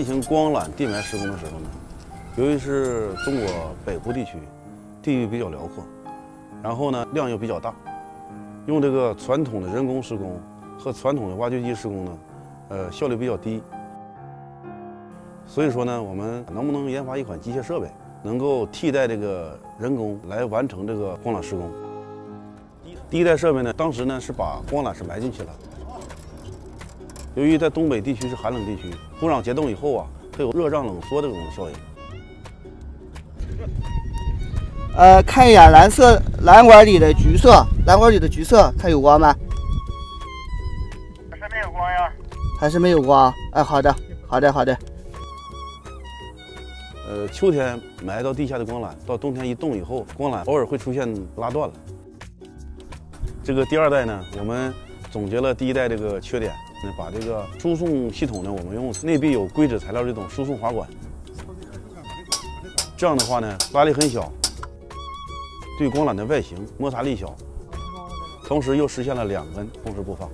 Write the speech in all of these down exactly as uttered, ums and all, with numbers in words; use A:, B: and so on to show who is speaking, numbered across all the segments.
A: 进行光缆地埋施工的时候呢，由于是中国北部地区，地域比较辽阔，然后呢量又比较大，用这个传统的人工施工和传统的挖掘机施工呢，呃效率比较低。所以说呢，我们能不能研发一款机械设备，能够替代这个人工来完成这个光缆施工？第一代设备呢，当时呢是把光缆是埋进去了。由于在东北地区是寒冷地区，土壤结冻以后啊，它有热胀冷缩的这种效应。
B: 呃，看一眼蓝色蓝管里的橘色，蓝管里的橘色，它有光吗？
C: 还是没有光呀？
B: 还是没有光？哎，好的，好的，好的。
A: 呃，秋天埋到地下的光缆，到冬天一冻以后，光缆偶尔会出现拉断了。这个第二代呢，我们总结了第一代这个缺点，把这个输送系统呢，我们用内壁有硅脂材料这种输送滑管，这样的话呢，拉力很小，对光缆的外形摩擦力小，同时又实现了两根同时播放。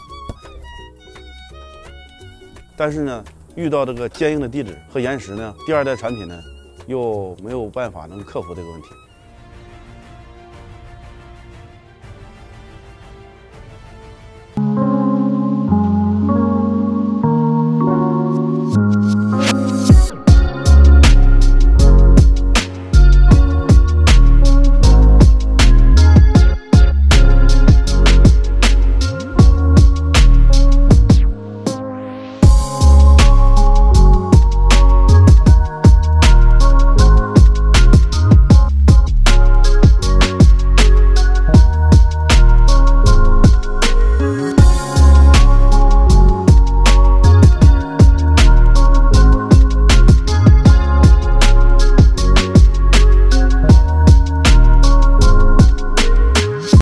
A: 但是呢，遇到这个坚硬的地质和岩石呢，第二代产品呢，又没有办法能克服这个问题。